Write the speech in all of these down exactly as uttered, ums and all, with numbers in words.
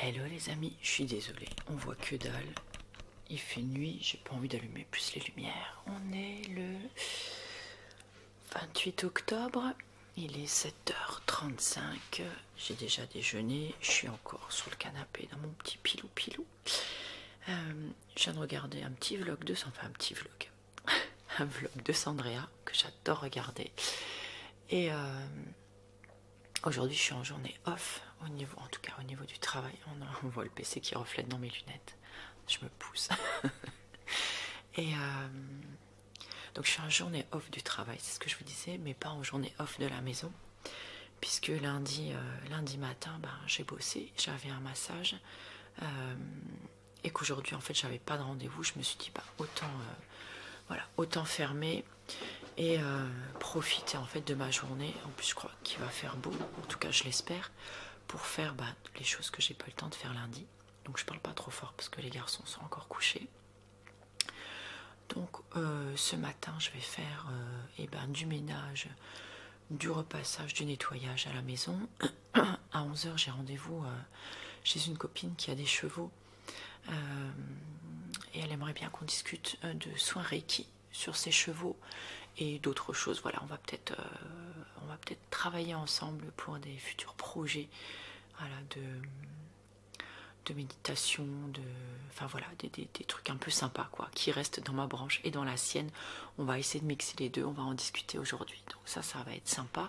Hello les amis, je suis désolée, on voit que dalle. Il fait nuit, j'ai pas envie d'allumer plus les lumières. On est le vingt-huit octobre, il est sept heures trente-cinq. J'ai déjà déjeuné, je suis encore sur le canapé dans mon petit pilou pilou. Euh, je viens de regarder un petit vlog de enfin un petit vlog, un vlog de Sandrea que j'adore regarder. Et euh, aujourd'hui je suis en journée off, au niveau, en tout cas au niveau du travail. On, a, on voit le P C qui reflète dans mes lunettes. Je me pousse. Et euh, donc je suis en journée off du travail, c'est ce que je vous disais, mais pas en journée off de la maison. Puisque lundi, euh, lundi matin, ben, j'ai bossé, j'avais un massage. Euh, et qu'aujourd'hui en fait j'avais pas de rendez-vous, je me suis dit bah autant euh, voilà, autant fermer et euh, profiter en fait de ma journée. En plus je crois qu'il va faire beau, en tout cas je l'espère, pour faire bah, les choses que j'ai pas eu le temps de faire lundi. Donc je parle pas trop fort parce que les garçons sont encore couchés. Donc euh, ce matin je vais faire euh, eh ben, du ménage, du repassage, du nettoyage à la maison. À onze heures j'ai rendez-vous euh, chez une copine qui a des chevaux. Euh, et elle aimerait bien qu'on discute euh, de soins Reiki sur ses chevaux et d'autres choses. Voilà, on va peut-être euh, on va peut-être travailler ensemble pour des futurs projets, voilà, de, de méditation, de, enfin voilà, des, des, des trucs un peu sympas quoi, qui restent dans ma branche et dans la sienne. On va essayer de mixer les deux, on va en discuter aujourd'hui. Donc ça, ça va être sympa.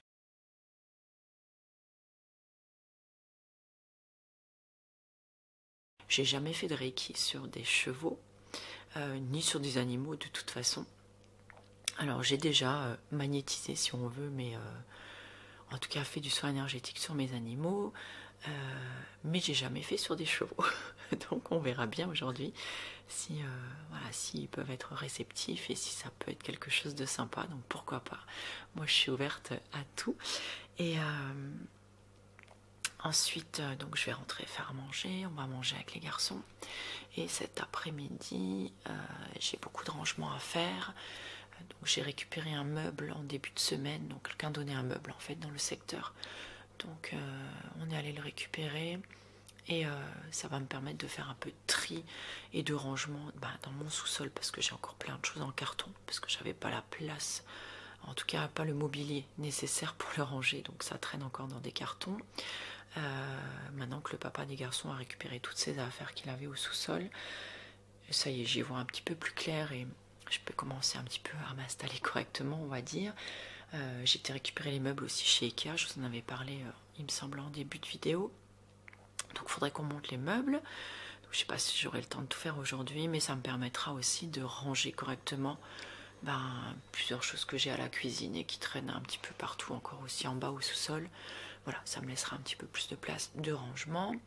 J'ai jamais fait de Reiki sur des chevaux, euh, ni sur des animaux de toute façon. Alors j'ai déjà euh, magnétisé si on veut, mais euh, en tout cas fait du soin énergétique sur mes animaux, euh, mais j'ai jamais fait sur des chevaux. Donc on verra bien aujourd'hui si euh, voilà, s'ils peuvent être réceptifs et si ça peut être quelque chose de sympa. Donc pourquoi pas. Moi je suis ouverte à tout. Et euh, ensuite, euh, donc je vais rentrer faire à manger, on va manger avec les garçons. Et cet après-midi, euh, j'ai beaucoup de rangements à faire. Donc j'ai récupéré un meuble en début de semaine, donc quelqu'un donnait un meuble en fait dans le secteur. Donc euh, on est allé le récupérer et euh, ça va me permettre de faire un peu de tri et de rangement bah, dans mon sous-sol parce que j'ai encore plein de choses en carton, parce que j'avais pas la place, en tout cas pas le mobilier nécessaire pour le ranger, donc ça traîne encore dans des cartons. Euh, maintenant que le papa des garçons a récupéré toutes ses affaires qu'il avait au sous-sol, ça y est, j'y vois un petit peu plus clair et je peux commencer un petit peu à m'installer correctement, on va dire. Euh, j'ai été récupérer les meubles aussi chez Ikea, je vous en avais parlé, euh, il me semble, en début de vidéo. Donc il faudrait qu'on monte les meubles. Donc, je ne sais pas si j'aurai le temps de tout faire aujourd'hui, mais ça me permettra aussi de ranger correctement ben, plusieurs choses que j'ai à la cuisine et qui traînent un petit peu partout, encore aussi en bas au sous-sol. Voilà, ça me laissera un petit peu plus de place de rangement.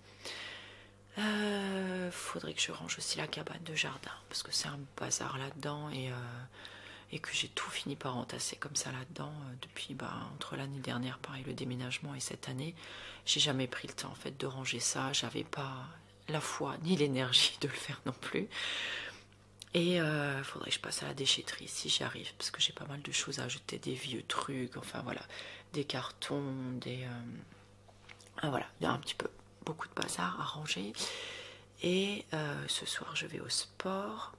Euh, faudrait que je range aussi la cabane de jardin parce que c'est un bazar là-dedans et, euh, et que j'ai tout fini par entasser comme ça là-dedans euh, depuis bah, entre l'année dernière, pareil, le déménagement et cette année. J'ai jamais pris le temps en fait de ranger ça, j'avais pas la foi ni l'énergie de le faire non plus. Et euh, faudrait que je passe à la déchetterie si j'y arrive parce que j'ai pas mal de choses à jeter, des vieux trucs, enfin voilà, des cartons, des euh, ah, voilà, il y a un petit peu beaucoup de bazar à ranger. Et euh, ce soir je vais au sport.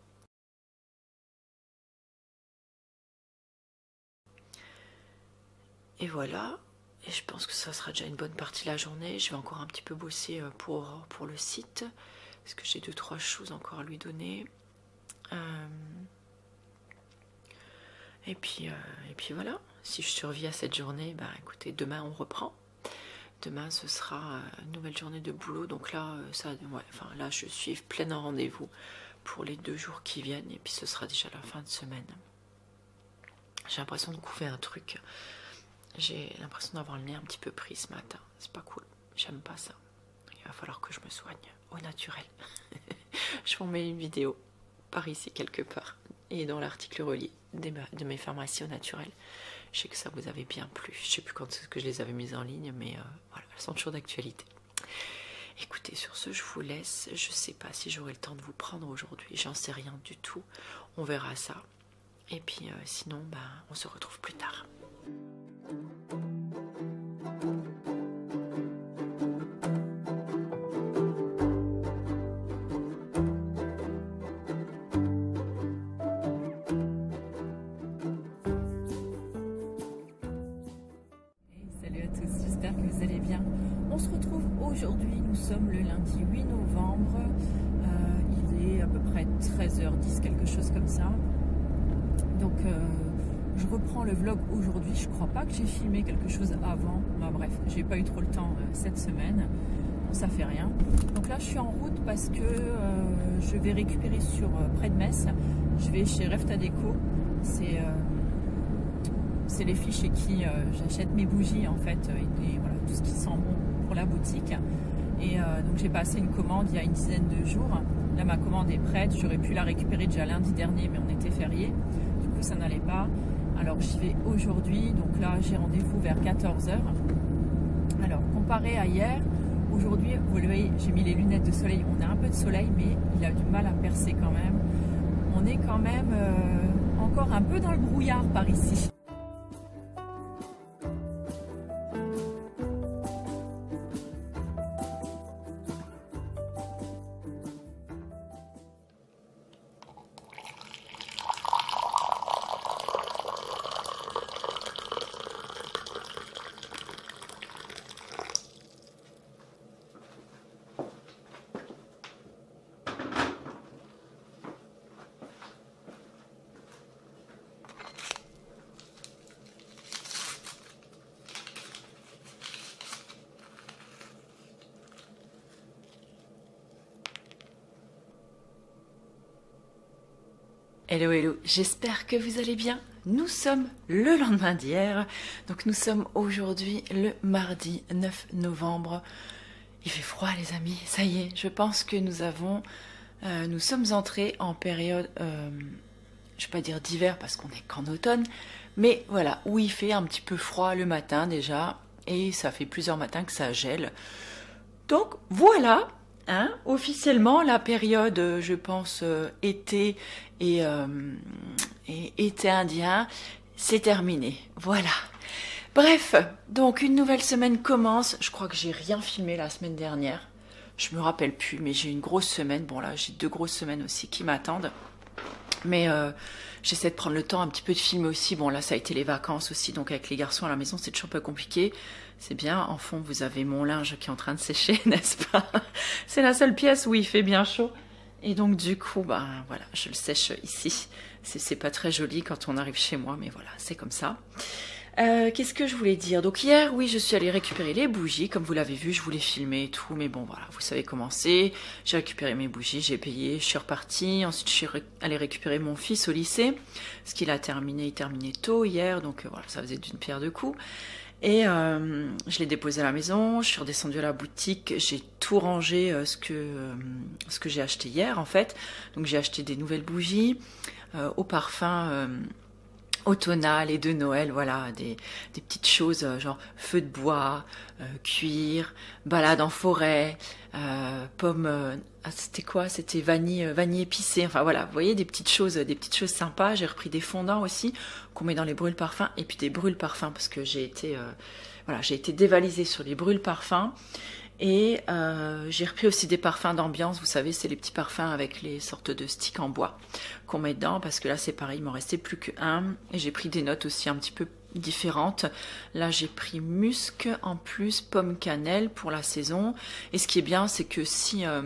Et voilà, et je pense que ça sera déjà une bonne partie de la journée. Je vais encore un petit peu bosser pour, pour le site parce que j'ai deux trois choses encore à lui donner. Euh, et puis euh, et puis voilà, si je survis à cette journée, bah écoutez, demain on reprend. Demain ce sera une nouvelle journée de boulot, donc là ça, ouais, enfin là je suis pleine en rendez-vous pour les deux jours qui viennent et puis ce sera déjà la fin de semaine. J'ai l'impression de couver un truc. J'ai l'impression d'avoir le nez un petit peu pris ce matin. C'est pas cool, j'aime pas ça. Il va falloir que je me soigne au naturel. Je vous mets une vidéo par ici quelque part et dans l'article relié de mes pharmacies au naturel. Je sais que ça vous avait bien plu. Je sais plus quand est-ce que je les avais mises en ligne, mais euh, voilà, elles sont toujours d'actualité. Écoutez, sur ce, je vous laisse. Je sais pas si j'aurai le temps de vous prendre aujourd'hui. J'en sais rien du tout. On verra ça. Et puis euh, sinon, bah, on se retrouve plus tard. aujourd'hui nous sommes le lundi huit novembre, euh, il est à peu près treize heures dix, quelque chose comme ça. Donc euh, je reprends le vlog aujourd'hui, je crois pas que j'ai filmé quelque chose avant, bah, bref, j'ai pas eu trop le temps euh, cette semaine, bon, ça fait rien. Donc là je suis en route parce que euh, je vais récupérer sur euh, près de Metz, je vais chez Refta Déco, c'est euh, c'est les filles chez qui euh, j'achète mes bougies en fait, et, et voilà, tout ce qui sent bon pour la boutique. Et euh, donc j'ai passé une commande il y a une dizaine de jours. Là ma commande est prête, j'aurais pu la récupérer déjà lundi dernier mais on était férié, du coup ça n'allait pas. Alors j'y vais aujourd'hui, donc là j'ai rendez-vous vers quatorze heures. Alors comparé à hier, aujourd'hui vous voyez j'ai mis les lunettes de soleil, on a un peu de soleil mais il a du mal à percer quand même. On est quand même euh, encore un peu dans le brouillard par ici. Hello hello, j'espère que vous allez bien. Nous sommes le lendemain d'hier, donc nous sommes aujourd'hui le mardi neuf novembre. Il fait froid les amis, ça y est, je pense que nous avons, euh, nous sommes entrés en période, euh, je vais pas dire d'hiver parce qu'on est qu'en automne, mais voilà, où il fait un petit peu froid le matin déjà, et ça fait plusieurs matins que ça gèle. Donc voilà. Hein, officiellement, la période, je pense, euh, été et, euh, et été indien, c'est terminé. Voilà. Bref, donc une nouvelle semaine commence. Je crois que j'ai rien filmé la semaine dernière. Je me rappelle plus, mais j'ai une grosse semaine. Bon là, j'ai deux grosses semaines aussi qui m'attendent. Mais euh, j'essaie de prendre le temps un petit peu de filmer aussi. Bon là, ça a été les vacances aussi, donc avec les garçons à la maison, c'est toujours un peu compliqué. C'est bien, en fond, vous avez mon linge qui est en train de sécher, n'est-ce pas? C'est la seule pièce où il fait bien chaud. Et donc, du coup, bah, voilà, je le sèche ici. C'est pas très joli quand on arrive chez moi, mais voilà, c'est comme ça. Euh, Qu'est-ce que je voulais dire? Donc hier, oui, je suis allée récupérer les bougies. Comme vous l'avez vu, je voulais filmer et tout. Mais bon, voilà, vous savez comment c'est. J'ai récupéré mes bougies, j'ai payé, je suis repartie. Ensuite, je suis allée récupérer mon fils au lycée. Parce qu'il a terminé, il terminait tôt hier. Donc voilà, ça faisait d'une pierre deux coups. Et euh, je l'ai déposé à la maison, je suis redescendue à la boutique, j'ai tout rangé euh, ce que, euh, ce que j'ai acheté hier en fait. Donc j'ai acheté des nouvelles bougies euh, au parfum euh, automnal et de Noël, voilà, des, des petites choses euh, genre feu de bois, euh, cuir, balade en forêt, euh, pommes, euh, ah, c'était quoi? C'était vanille, euh, vanille épicée, enfin voilà, vous voyez des petites choses, des petites choses sympas. J'ai repris des fondants aussi qu'on met dans les brûle parfums et puis des brûle parfums parce que j'ai été, euh, voilà, j'ai été dévalisée sur les brûle parfums. Et euh, j'ai repris aussi des parfums d'ambiance, vous savez, c'est les petits parfums avec les sortes de sticks en bois qu'on met dedans, parce que là c'est pareil, il m'en restait plus qu'un. Et j'ai pris des notes aussi un petit peu différentes. Là j'ai pris musc, en plus pomme cannelle pour la saison. Et ce qui est bien, c'est que si... Euh,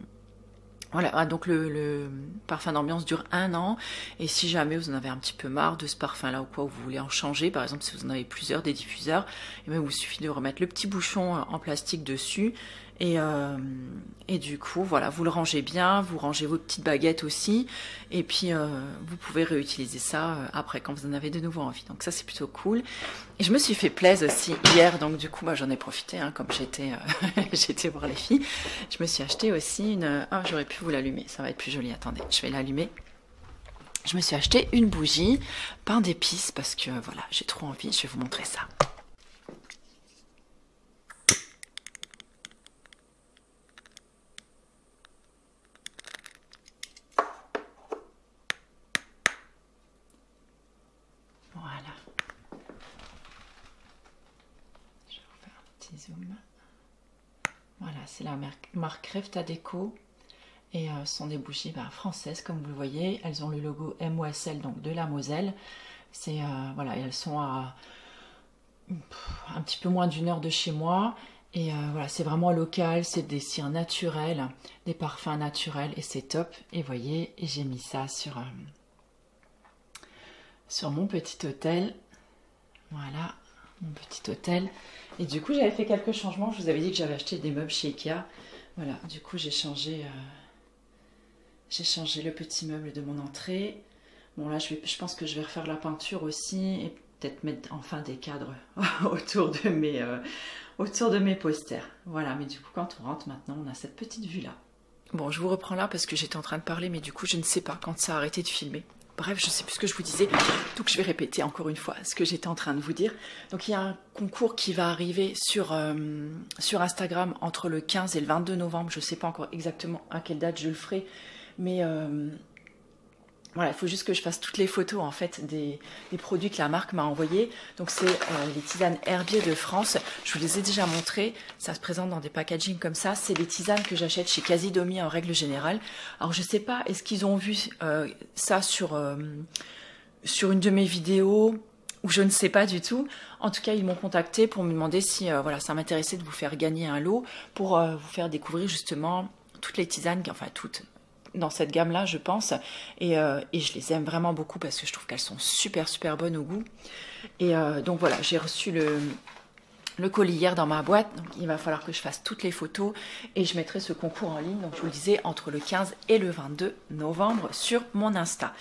Voilà, donc le, le parfum d'ambiance dure un an, et si jamais vous en avez un petit peu marre de ce parfum-là ou quoi, ou vous voulez en changer, par exemple si vous en avez plusieurs, des diffuseurs, et bien, il vous suffit de remettre le petit bouchon en plastique dessus, et, euh, et du coup, voilà, vous le rangez bien, vous rangez vos petites baguettes aussi, et puis euh, vous pouvez réutiliser ça après quand vous en avez de nouveau envie. Donc ça c'est plutôt cool. Et je me suis fait plaisir aussi hier, donc du coup bah, j'en ai profité, hein, comme j'étais euh, j'étais voir les filles. Je me suis acheté aussi une... Ah, j'aurais pu vous l'allumer, ça va être plus joli, attendez, je vais l'allumer. Je me suis acheté une bougie, pain d'épices, parce que voilà, j'ai trop envie, je vais vous montrer ça. Voilà. Je vais vous faire un petit zoom. Voilà, c'est la marque Refta Déco. Et euh, ce sont des bougies bah, françaises, comme vous le voyez. Elles ont le logo M O S L, donc de la Moselle. C'est euh, voilà, elles sont à pff, un petit peu moins d'une heure de chez moi. Et euh, voilà, c'est vraiment local, c'est des cires naturelles, des parfums naturels et c'est top. Et voyez, j'ai mis ça sur, euh, sur mon petit hôtel. Voilà, mon petit hôtel. Et du coup, j'avais fait quelques changements. Je vous avais dit que j'avais acheté des meubles chez Ikea. Voilà, du coup, j'ai changé, euh, j'ai changé le petit meuble de mon entrée. Bon, là, je, vais, je pense que je vais refaire la peinture aussi et peut-être mettre enfin des cadres autour de mes... Euh, autour de mes posters. Voilà, mais du coup, quand on rentre maintenant, on a cette petite vue-là. Bon, je vous reprends là parce que j'étais en train de parler, mais du coup, je ne sais pas quand ça a arrêté de filmer. Bref, je ne sais plus ce que je vous disais, donc je vais répéter encore une fois ce que j'étais en train de vous dire. Donc, il y a un concours qui va arriver sur, euh, sur Instagram entre le quinze et le vingt-deux novembre. Je ne sais pas encore exactement à quelle date je le ferai, mais... Euh, Voilà, il faut juste que je fasse toutes les photos en fait des, des produits que la marque m'a envoyés. Donc c'est euh, les tisanes Herbier de France. Je vous les ai déjà montrées. Ça se présente dans des packagings comme ça. C'est les tisanes que j'achète chez Casidomi en règle générale. Alors je sais pas, est-ce qu'ils ont vu euh, ça sur, euh, sur une de mes vidéos ou je ne sais pas du tout. En tout cas, ils m'ont contacté pour me demander si euh, voilà, ça m'intéressait de vous faire gagner un lot pour euh, vous faire découvrir justement toutes les tisanes, enfin toutes, dans cette gamme-là, je pense. Et, euh, et je les aime vraiment beaucoup parce que je trouve qu'elles sont super, super bonnes au goût. Et euh, donc voilà, j'ai reçu le, le colis hier dans ma boîte. Donc il va falloir que je fasse toutes les photos et je mettrai ce concours en ligne. Donc je vous le disais, entre le quinze et le vingt-deux novembre sur mon Insta.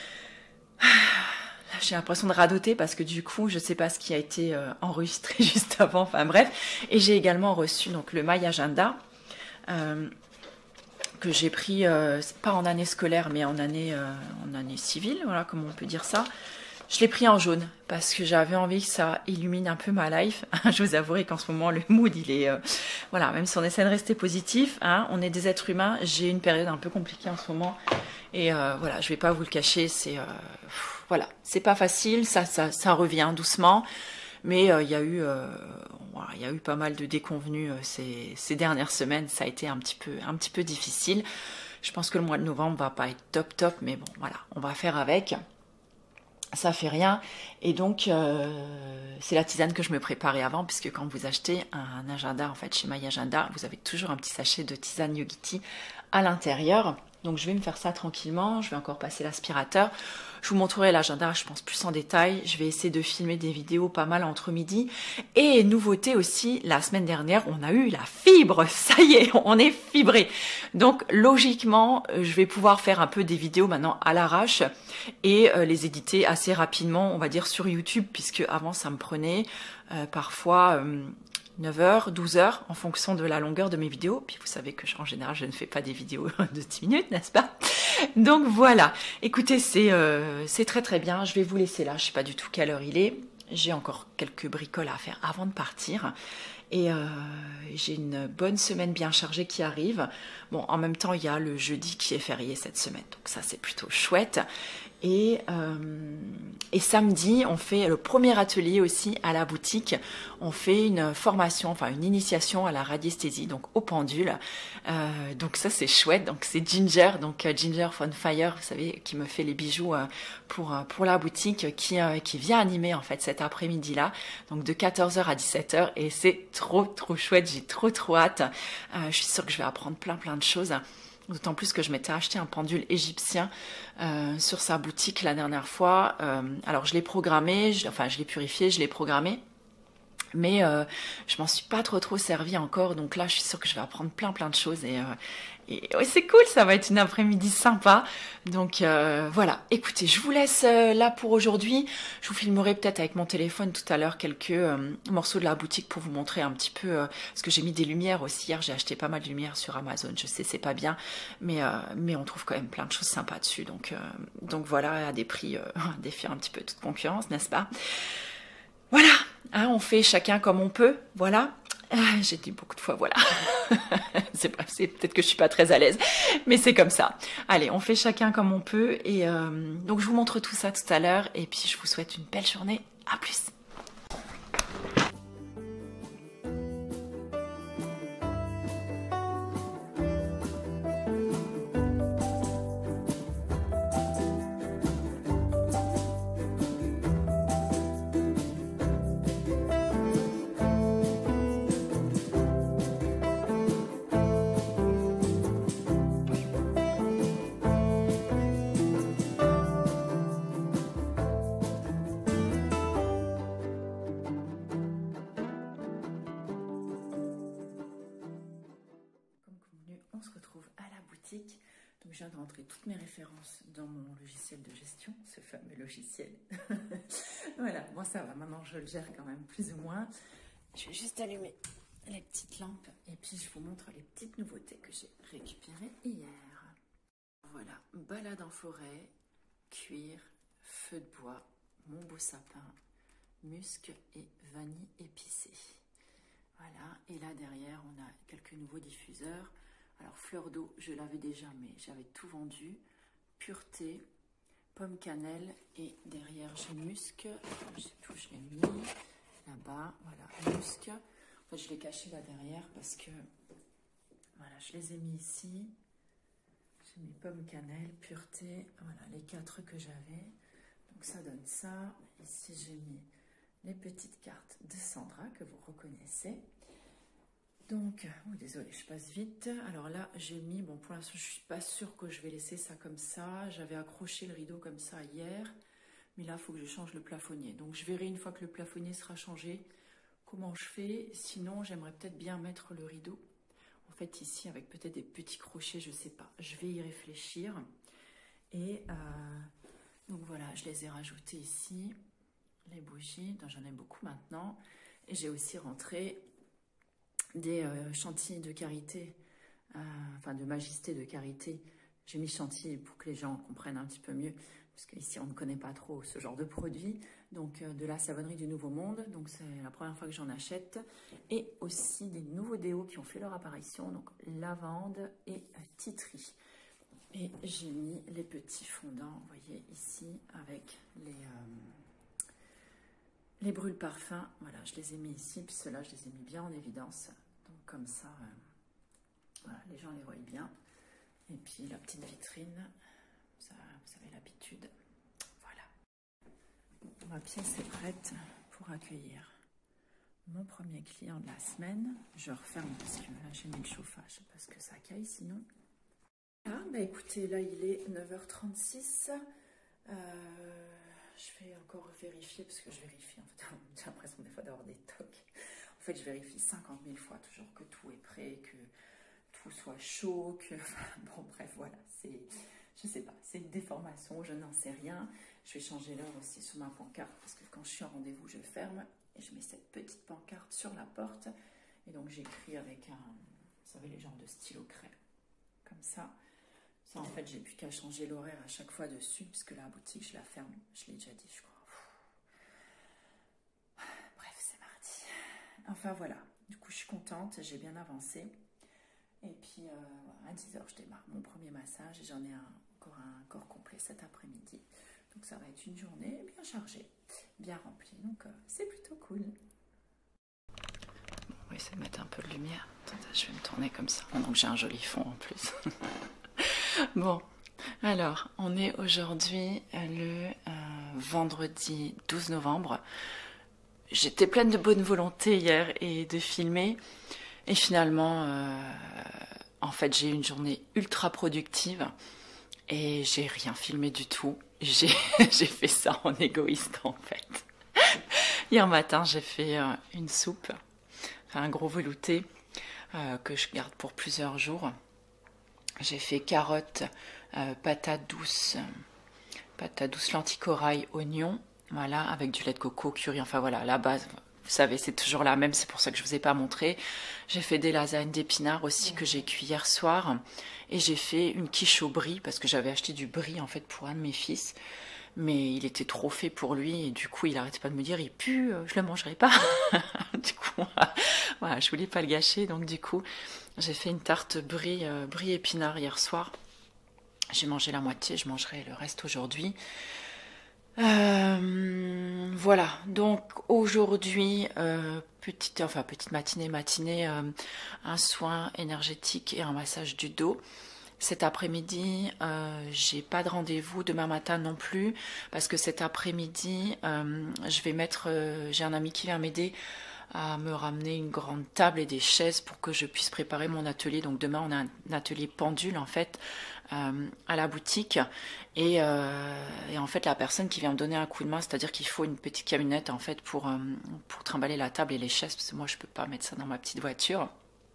J'ai l'impression de radoter parce que du coup, je ne sais pas ce qui a été euh, enregistré juste avant. Enfin bref. Et j'ai également reçu donc, le My Agenda. Euh, que j'ai pris, euh, pas en année scolaire, mais en année, euh, en année civile, voilà, comment on peut dire ça. Je l'ai pris en jaune, parce que j'avais envie que ça illumine un peu ma life. Je vous avouerai qu'en ce moment, le mood, il est... Euh, voilà, même si on essaie de rester positif, hein, on est des êtres humains, j'ai une période un peu compliquée en ce moment. Et euh, voilà, je vais pas vous le cacher, c'est... Euh, voilà, c'est pas facile, ça, ça, ça revient doucement. Mais il euh, y a eu, euh, voilà, il y a eu pas mal de déconvenues euh, ces, ces dernières semaines. Ça a été un petit peu, un petit peu difficile. Je pense que le mois de novembre va pas être top top, mais bon, voilà, on va faire avec. Ça fait rien. Et donc, euh, c'est la tisane que je me préparais avant, puisque quand vous achetez un agenda, en fait, chez My Agenda, vous avez toujours un petit sachet de tisane Yogiti à l'intérieur. Donc, je vais me faire ça tranquillement. Je vais encore passer l'aspirateur. Je vous montrerai l'agenda, je pense, plus en détail. Je vais essayer de filmer des vidéos pas mal entre midi. Et nouveauté aussi, la semaine dernière, on a eu la fibre. Ça y est, on est fibré. Donc, logiquement, je vais pouvoir faire un peu des vidéos maintenant à l'arrache et euh, les éditer assez rapidement, on va dire, sur YouTube, puisque avant, ça me prenait euh, parfois... Euh, neuf heures, douze heures, en fonction de la longueur de mes vidéos. Puis vous savez que en général, je ne fais pas des vidéos de dix minutes, n'est-ce pas? Donc voilà, écoutez, c'est euh, c'est très très bien. Je vais vous laisser là, je ne sais pas du tout quelle heure il est. J'ai encore quelques bricoles à faire avant de partir. Et euh, j'ai une bonne semaine bien chargée qui arrive. Bon, en même temps, il y a le jeudi qui est férié cette semaine. Donc ça, c'est plutôt chouette. Et, euh, et samedi, on fait le premier atelier aussi à la boutique. On fait une formation, enfin une initiation à la radiesthésie, donc au pendule. Euh, donc ça, c'est chouette. Donc c'est Ginger, donc Ginger Fun Fire, vous savez, qui me fait les bijoux euh, pour, pour la boutique, qui, euh, qui vient animer en fait cet après-midi-là. Donc de quatorze heures à dix-sept heures. Et c'est trop, trop chouette. J'ai trop, trop hâte. Euh, je suis sûre que je vais apprendre plein, plein de choses. D'autant plus que je m'étais acheté un pendule égyptien euh, sur sa boutique la dernière fois. Euh, alors je l'ai programmé, je, enfin je l'ai purifié, je l'ai programmé. Mais euh, je m'en suis pas trop trop servi encore. Donc là, je suis sûre que je vais apprendre plein plein de choses. Et, euh, et ouais, c'est cool, ça va être une après-midi sympa. Donc euh, voilà, écoutez, je vous laisse euh, là pour aujourd'hui. Je vous filmerai peut-être avec mon téléphone tout à l'heure quelques euh, morceaux de la boutique pour vous montrer un petit peu. Euh, parce que j'ai mis des lumières aussi. Hier, j'ai acheté pas mal de lumières sur Amazon. Je sais, c'est pas bien. Mais, euh, mais on trouve quand même plein de choses sympas dessus. Donc, euh, donc voilà, à des prix, euh, défiant un petit peu toute concurrence, n'est-ce pas? Voilà, hein, on fait chacun comme on peut, voilà. Ah, j'ai dit beaucoup de fois voilà. c'est peut-être que je suis pas très à l'aise, mais c'est comme ça. Allez, on fait chacun comme on peut. Et euh, donc je vous montre tout ça tout à l'heure. Et puis je vous souhaite une belle journée. À plus. énergétique. Donc je viens de rentrer toutes mes références dans mon logiciel de gestion, ce fameux logiciel. Voilà, bon ça va, maintenant je le gère quand même plus ou moins. Je vais juste allumer les petites lampes et puis je vous montre les petites nouveautés que j'ai récupérées hier. Voilà, balade en forêt, cuir, feu de bois, mon beau sapin, musc et vanille épicée. Voilà, et là derrière on a quelques nouveaux diffuseurs. Alors fleur d'eau, je l'avais déjà, mais j'avais tout vendu. Pureté, pomme cannelle et derrière j'ai musc. Je sais plus où je l'ai mis. Là-bas, voilà, musc. En fait, je l'ai caché là derrière parce que voilà, je les ai mis ici. J'ai mis pomme cannelle, pureté, voilà les quatre que j'avais. Donc ça donne ça. Ici j'ai mis les petites cartes de Sandra que vous reconnaissez. Donc, oh, désolé, je passe vite. Alors là, j'ai mis, bon pour l'instant, je suis pas sûre que je vais laisser ça comme ça. J'avais accroché le rideau comme ça hier, mais là, il faut que je change le plafonnier. Donc, je verrai une fois que le plafonnier sera changé, comment je fais. Sinon, j'aimerais peut-être bien mettre le rideau. En fait, ici, avec peut-être des petits crochets, je sais pas. Je vais y réfléchir. Et euh, donc voilà, je les ai rajoutés ici. Les bougies, j'en ai beaucoup maintenant. Et j'ai aussi rentré des euh, chantilly de karité, euh, enfin de majesté de karité. J'ai mis chantilly pour que les gens comprennent un petit peu mieux, parce qu'ici on ne connaît pas trop ce genre de produit. Donc euh, de la savonnerie du Nouveau Monde, donc c'est la première fois que j'en achète. Et aussi des nouveaux déos qui ont fait leur apparition, donc lavande et euh, titri. Et j'ai mis les petits fondants, vous voyez ici, avec les... Euh, Les brûles parfums, voilà, je les ai mis ici, puis ceux-là, je les ai mis bien en évidence. Donc comme ça, euh, voilà, les gens les voient bien. Et puis la petite vitrine, ça, vous avez l'habitude. Voilà. Ma pièce est prête pour accueillir mon premier client de la semaine. Je referme parce que là, j'ai mis le chauffage, parce que ça caille sinon. Ah, bah écoutez, là, il est neuf heures trente-six. Euh... Je vais encore vérifier, parce que je vérifie, en fait, j'ai l'impression des fois d'avoir des tocs. En fait, je vérifie cinquante mille fois toujours que tout est prêt, que tout soit chaud, que... Bon, bref, voilà, c'est... Je sais pas, c'est une déformation, je n'en sais rien. Je vais changer l'heure aussi sur ma pancarte, parce que quand je suis en rendez-vous, je ferme. Et je mets cette petite pancarte sur la porte. Et donc, j'écris avec un... Vous savez, les genres de stylo craie. Comme ça. Ça, en fait, j'ai plus qu'à changer l'horaire à chaque fois dessus, puisque la boutique, je la ferme. Je l'ai déjà dit, je crois. Bref, c'est mardi. Enfin, voilà. Du coup, je suis contente. J'ai bien avancé. Et puis, euh, à dix heures, je démarre mon premier massage. Et j'en ai un, encore un corps complet cet après-midi. Donc, ça va être une journée bien chargée, bien remplie. Donc, euh, c'est plutôt cool. Bon, on va essayer de mettre un peu de lumière. Attendez, je vais me tourner comme ça. Donc, j'ai un joli fond en plus. Bon, alors, on est aujourd'hui le euh, vendredi douze novembre. J'étais pleine de bonne volonté hier et de filmer. Et finalement, euh, en fait, j'ai eu une journée ultra productive et j'ai rien filmé du tout. J'ai fait ça en égoïste, en fait. Hier matin, j'ai fait euh, une soupe, enfin, un gros velouté euh, que je garde pour plusieurs jours. J'ai fait carottes, euh, patates douces, patates douces, lentilles corail, oignons, voilà, avec du lait de coco, curry, enfin voilà, la base, vous savez, c'est toujours la même, c'est pour ça que je ne vous ai pas montré. J'ai fait des lasagnes d'épinards aussi que j'ai cuit hier soir, et j'ai fait une quiche au brie, parce que j'avais acheté du brie en fait pour un de mes fils, mais il était trop fait pour lui, et du coup il arrêtait pas de me dire, il pue, je le mangerai pas. Du coup, voilà, je voulais pas le gâcher, donc du coup, j'ai fait une tarte brie, euh, brie épinard hier soir. J'ai mangé la moitié, je mangerai le reste aujourd'hui. Euh, voilà, donc aujourd'hui, euh, petite, enfin petite matinée, matinée, euh, un soin énergétique et un massage du dos. Cet après-midi, euh, j'ai pas de rendez-vous, demain matin non plus, parce que cet après-midi, euh, je vais mettre, euh, j'ai un ami qui vient m'aider à me ramener une grande table et des chaises pour que je puisse préparer mon atelier. Donc demain, on a un atelier pendule en fait euh, à la boutique et, euh, et en fait la personne qui vient me donner un coup de main, c'est-à-dire qu'il faut une petite camionnette en fait pour, euh, pour trimballer la table et les chaises, parce que moi je peux pas mettre ça dans ma petite voiture.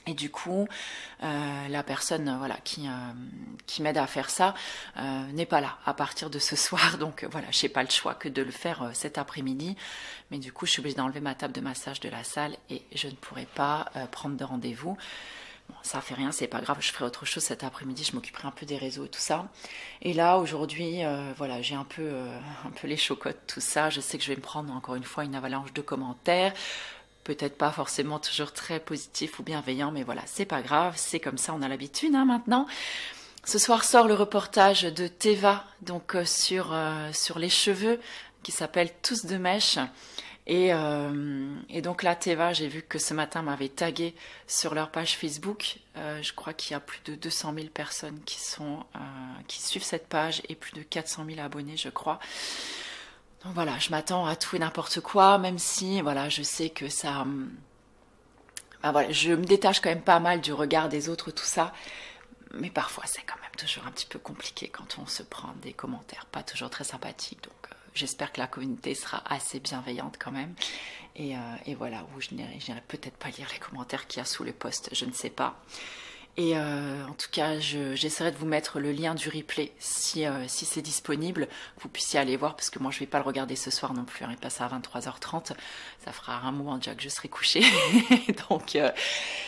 Et du coup, euh, la personne voilà, qui, euh, qui m'aide à faire ça euh, n'est pas là à partir de ce soir. Donc euh, voilà, je n'ai pas le choix que de le faire euh, cet après-midi. Mais du coup, je suis obligée d'enlever ma table de massage de la salle et je ne pourrai pas euh, prendre de rendez-vous. Bon, ça fait rien, c'est pas grave, je ferai autre chose cet après-midi, je m'occuperai un peu des réseaux et tout ça. Et là, aujourd'hui, euh, voilà, j'ai un peu, euh, un peu les chocottes, tout ça. Je sais que je vais me prendre encore une fois une avalanche de commentaires. Peut-être pas forcément toujours très positif ou bienveillant, mais voilà, c'est pas grave, c'est comme ça, on a l'habitude hein, maintenant. Ce soir sort le reportage de Teva, donc euh, sur, euh, sur les cheveux, qui s'appelle Tous de mèche. Et, euh, et donc là, Teva, j'ai vu que ce matin m'avait tagué sur leur page Facebook. Euh, je crois qu'il y a plus de deux cent mille personnes qui, sont, euh, qui suivent cette page et plus de quatre cent mille abonnés, je crois. Donc voilà, je m'attends à tout et n'importe quoi, même si voilà, je sais que ça... Ben voilà, je me détache quand même pas mal du regard des autres, tout ça. Mais parfois, c'est quand même toujours un petit peu compliqué quand on se prend des commentaires pas toujours très sympathiques. Donc euh, j'espère que la communauté sera assez bienveillante quand même. Et, euh, et voilà, où je n'irai peut-être pas lire les commentaires qu'il y a sous le post, je ne sais pas. Et euh, en tout cas, j'essaierai de vous mettre le lien du replay si, euh, si c'est disponible, que vous puissiez aller voir, parce que moi je ne vais pas le regarder ce soir non plus, hein, il passe à vingt-trois heures trente, ça fera un moment déjà que je serai couchée, donc euh...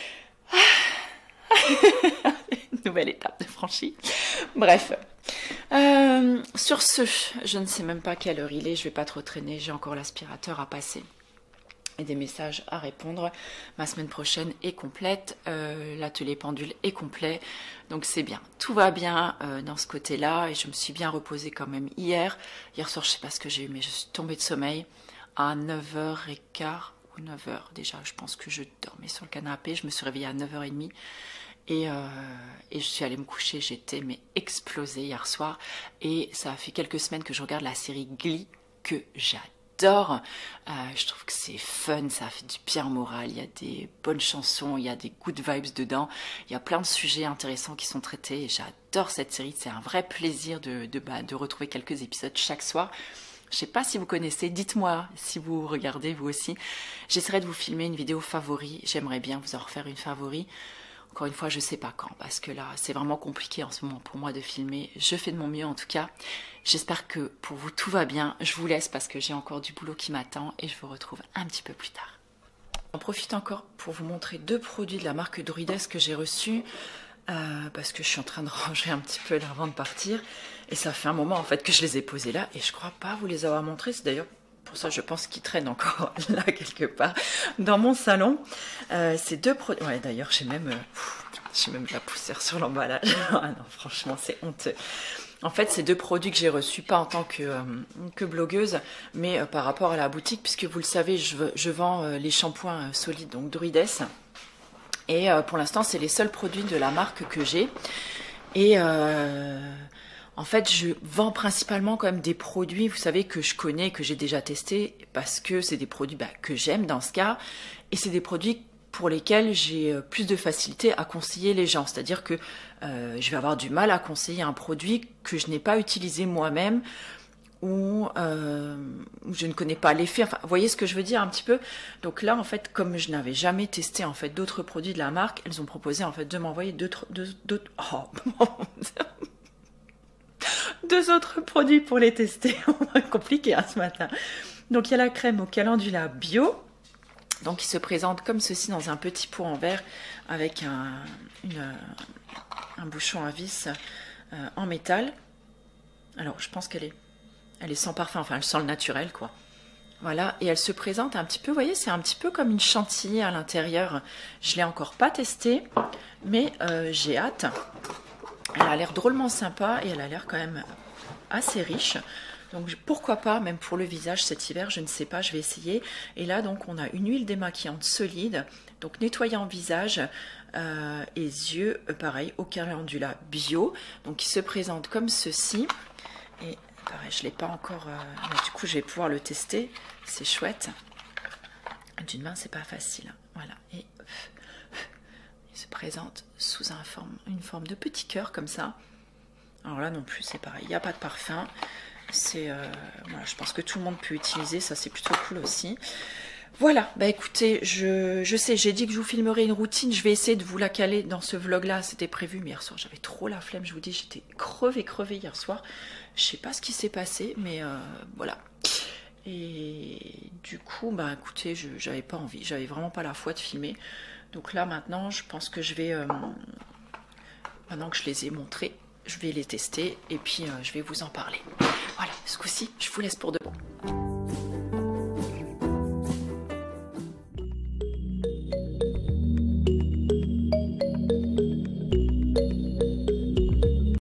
nouvelle étape de franchie. Bref, euh, sur ce, je ne sais même pas quelle heure il est, je ne vais pas trop traîner, j'ai encore l'aspirateur à passer. Et des messages à répondre. Ma semaine prochaine est complète, euh, l'atelier pendule est complet, donc c'est bien. Tout va bien euh, dans ce côté-là et je me suis bien reposée quand même hier. Hier soir, je sais pas ce que j'ai eu, mais je suis tombée de sommeil à neuf heures quinze ou neuf heures déjà. Je pense que je dormais sur le canapé, je me suis réveillée à neuf heures trente et, euh, et je suis allée me coucher. J'étais mais explosée hier soir et ça fait quelques semaines que je regarde la série Glee que j'adore. J'adore, euh, je trouve que c'est fun, ça fait du bien au moral, il y a des bonnes chansons, il y a des good vibes dedans, il y a plein de sujets intéressants qui sont traités et j'adore cette série, c'est un vrai plaisir de, de, bah, de retrouver quelques épisodes chaque soir. Je ne sais pas si vous connaissez, dites-moi si vous regardez vous aussi. J'essaierai de vous filmer une vidéo favori, j'aimerais bien vous en refaire une favori. Encore une fois, je ne sais pas quand, parce que là, c'est vraiment compliqué en ce moment pour moi de filmer. Je fais de mon mieux en tout cas. J'espère que pour vous, tout va bien. Je vous laisse parce que j'ai encore du boulot qui m'attend et je vous retrouve un petit peu plus tard. J'en profite encore pour vous montrer deux produits de la marque Druides que j'ai reçus. Euh, parce que je suis en train de ranger un petit peu là avant de partir. Et ça fait un moment en fait que je les ai posés là. Et je crois pas vous les avoir montrés. C'est d'ailleurs... pour ça, je pense qu'ils traînent encore là quelque part dans mon salon. Euh, ces deux produits. Ouais, d'ailleurs, j'ai même, euh, j'ai même de la poussière sur l'emballage. Ah non, franchement, c'est honteux. En fait, ces deux produits que j'ai reçus, pas en tant que, euh, que blogueuse, mais euh, par rapport à la boutique, puisque vous le savez, je, je vends euh, les shampoings euh, solides, donc Druides. Et euh, pour l'instant, c'est les seuls produits de la marque que j'ai. Et euh, en fait, je vends principalement quand même des produits, vous savez, que je connais, que j'ai déjà testés, parce que c'est des produits bah, que j'aime dans ce cas. Et c'est des produits pour lesquels j'ai plus de facilité à conseiller les gens. C'est-à-dire que euh, je vais avoir du mal à conseiller un produit que je n'ai pas utilisé moi-même ou euh, où je ne connais pas l'effet. Enfin, vous voyez ce que je veux dire un petit peu. Donc là, en fait, comme je n'avais jamais testé en fait d'autres produits de la marque, elles ont proposé en fait de m'envoyer d'autres, d'autres, oh, deux autres produits pour les tester. Compliqué hein, ce matin. Donc il y a la crème au calendula bio. Donc il se présente comme ceci dans un petit pot en verre avec un, une, un bouchon à vis euh, en métal. Alors je pense qu'elle est, elle est sans parfum, enfin elle sent le naturel quoi. Voilà, et elle se présente un petit peu, vous voyez, c'est un petit peu comme une chantilly à l'intérieur. Je ne l'ai encore pas testée, mais euh, j'ai hâte. Elle a l'air drôlement sympa et elle a l'air quand même assez riche. Donc pourquoi pas, même pour le visage cet hiver, je ne sais pas, je vais essayer. Et là donc on a une huile démaquillante solide, donc nettoyant visage euh, et yeux, euh, pareil, au calendula bio. Donc il se présente comme ceci. Et pareil, je ne l'ai pas encore, euh, mais du coup je vais pouvoir le tester, c'est chouette. D'une main c'est pas facile, voilà. Et il se présente sous un forme, une forme de petit cœur comme ça. Alors là non plus c'est pareil, il n'y a pas de parfum. C'est, euh, voilà, je pense que tout le monde peut utiliser, ça c'est plutôt cool aussi. Voilà, bah écoutez, je, je sais, j'ai dit que je vous filmerai une routine, je vais essayer de vous la caler dans ce vlog-là, c'était prévu, mais hier soir j'avais trop la flemme, je vous dis, j'étais crevée, crevée hier soir. Je sais pas ce qui s'est passé, mais euh, voilà. Et du coup, bah écoutez, j'avais pas envie, j'avais vraiment pas la foi de filmer. Donc là maintenant, je pense que je vais, euh, maintenant que je les ai montrés, je vais les tester et puis euh, je vais vous en parler. Voilà, ce coup-ci, je vous laisse pour demain.